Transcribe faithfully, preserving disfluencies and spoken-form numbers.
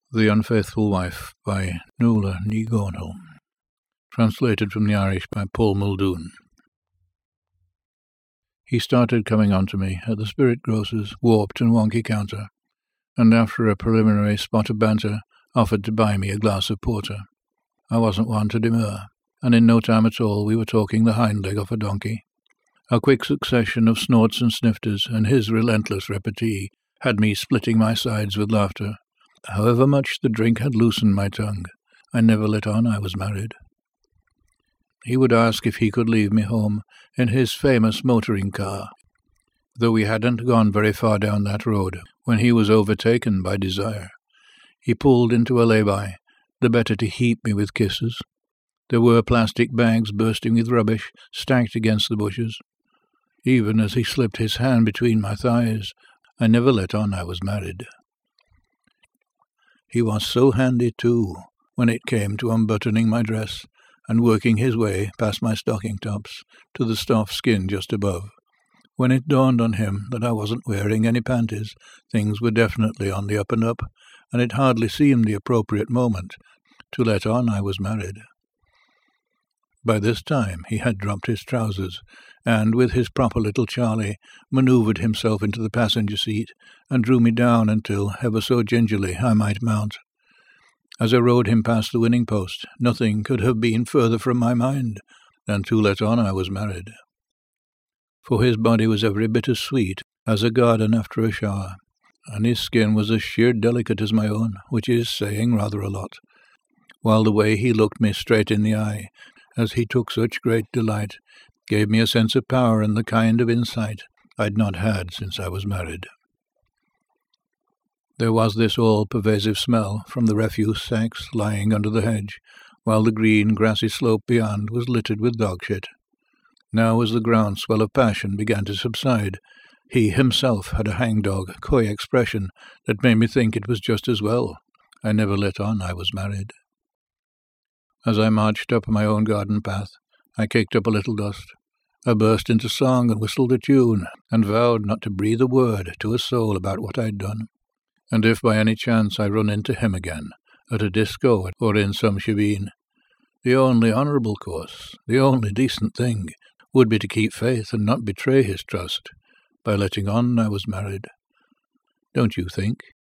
The Unfaithful Wife by Nuala Dhomhnaill. Translated from the Irish by Paul Muldoon. He started coming on to me at the spirit-grocer's warped and wonky counter, and after a preliminary spot of banter, offered to buy me a glass of porter. I wasn't one to demur, and in no time at all we were talking the hind leg of a donkey. A quick succession of snorts and snifters, and his relentless repartee had me splitting my sides with laughter. However much the drink had loosened my tongue, I never let on I was married. He would ask if he could leave me home in his famous motoring car, though we hadn't gone very far down that road when he was overtaken by desire. He pulled into a lay-by, the better to heap me with kisses. There were plastic bags bursting with rubbish stacked against the bushes. Even as he slipped his hand between my thighs, I never let on I was married. He was so handy, too, when it came to unbuttoning my dress and working his way past my stocking tops to the soft skin just above. When it dawned on him that I wasn't wearing any panties, things were definitely on the up and up, and it hardly seemed the appropriate moment to let on I was married. By this time he had dropped his trousers, and, with his proper little Charlie, manoeuvred himself into the passenger seat and drew me down until, ever so gingerly, I might mount. As I rode him past the winning post, nothing could have been further from my mind than to let on I was married. For his body was every bit as sweet as a garden after a shower, and his skin was as sheer delicate as my own, which is saying rather a lot, while the way he looked me straight in the eye, as he took such great delight, gave me a sense of power and the kind of insight I'd not had since I was married. There was this all-pervasive smell from the refuse sacks lying under the hedge, while the green, grassy slope beyond was littered with dog-shit. Now, as the groundswell of passion began to subside, he himself had a hangdog, coy expression that made me think it was just as well I never let on I was married. As I marched up my own garden path, I kicked up a little dust. I burst into song and whistled a tune, and vowed not to breathe a word to a soul about what I'd done. And if by any chance I run into him again, at a disco or in some shebeen, the only honourable course, the only decent thing, would be to keep faith and not betray his trust by letting on I was married. Don't you think?